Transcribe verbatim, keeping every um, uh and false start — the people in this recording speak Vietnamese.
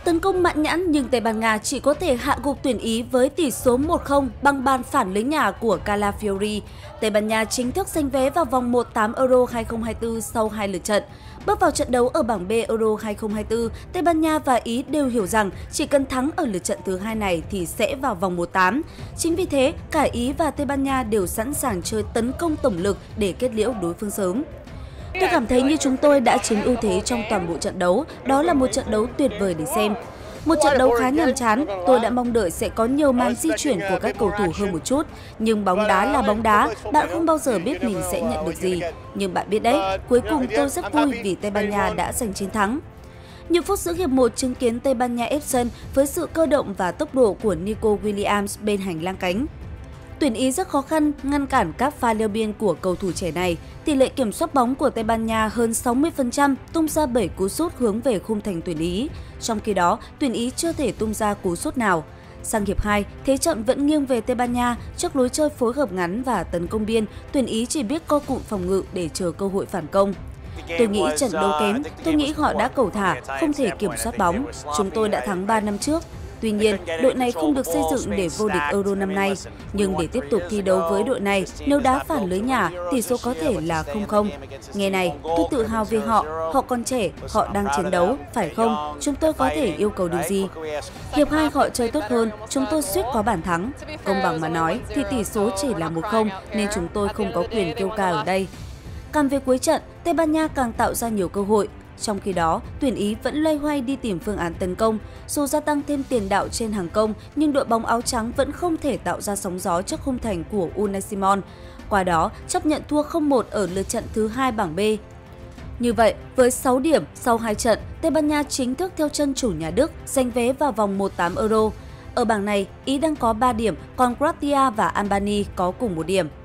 Tấn công mãn nhãn nhưng Tây Ban Nha chỉ có thể hạ gục tuyển Ý với tỷ số một không bằng bàn phản lưới nhà của Calafiori. Tây Ban Nha chính thức giành vé vào vòng một tám Euro hai không hai tư sau hai lượt trận. Bước vào trận đấu ở bảng B Euro hai không hai tư, Tây Ban Nha và Ý đều hiểu rằng chỉ cần thắng ở lượt trận thứ hai này thì sẽ vào vòng một tám. Chính vì thế, cả Ý và Tây Ban Nha đều sẵn sàng chơi tấn công tổng lực để kết liễu đối phương sớm. Tôi cảm thấy như chúng tôi đã chiếm ưu thế trong toàn bộ trận đấu, đó là một trận đấu tuyệt vời để xem. Một trận đấu khá nhàm chán, tôi đã mong đợi sẽ có nhiều màn di chuyển của các cầu thủ hơn một chút. Nhưng bóng đá là bóng đá, bạn không bao giờ biết mình sẽ nhận được gì. Nhưng bạn biết đấy, cuối cùng tôi rất vui vì Tây Ban Nha đã giành chiến thắng. Nhiều phút giữa hiệp một chứng kiến Tây Ban Nha ép sân với sự cơ động và tốc độ của Nico Williams bên hành lang cánh. Tuyển Ý rất khó khăn ngăn cản các pha leo biên của cầu thủ trẻ này. Tỷ lệ kiểm soát bóng của Tây Ban Nha hơn sáu mươi phần trăm, tung ra bảy cú sút hướng về khung thành tuyển Ý. Trong khi đó, tuyển Ý chưa thể tung ra cú sút nào. Sang hiệp hai, thế trận vẫn nghiêng về Tây Ban Nha trước lối chơi phối hợp ngắn và tấn công biên. Tuyển Ý chỉ biết co cụm phòng ngự để chờ cơ hội phản công. Tôi nghĩ trận đấu kém, tôi nghĩ họ đã cẩu thả, không thể kiểm soát bóng. Chúng tôi đã thắng ba năm trước. Tuy nhiên, đội này không được xây dựng để vô địch Euro năm nay. Nhưng để tiếp tục thi đấu với đội này, nếu đá phản lưới nhà, tỷ số có thể là không không. Nghe này, tôi tự hào về họ, họ còn trẻ, họ đang chiến đấu, phải không? Chúng tôi có thể yêu cầu điều gì? Hiệp hai họ chơi tốt hơn, chúng tôi suýt có bàn thắng. Công bằng mà nói thì tỷ số chỉ là một không nên chúng tôi không có quyền kêu ca ở đây. Càng về cuối trận, Tây Ban Nha càng tạo ra nhiều cơ hội. Trong khi đó, tuyển Ý vẫn loay hoay đi tìm phương án tấn công. Dù gia tăng thêm tiền đạo trên hàng công, nhưng đội bóng áo trắng vẫn không thể tạo ra sóng gió trước khung thành của Unai Simon. Qua đó, chấp nhận thua không một ở lượt trận thứ hai bảng B. Như vậy, với sáu điểm sau hai trận, Tây Ban Nha chính thức theo chân chủ nhà Đức giành vé vào vòng một tám Euro. Ở bảng này, Ý đang có ba điểm, còn Croatia và Albania có cùng một điểm.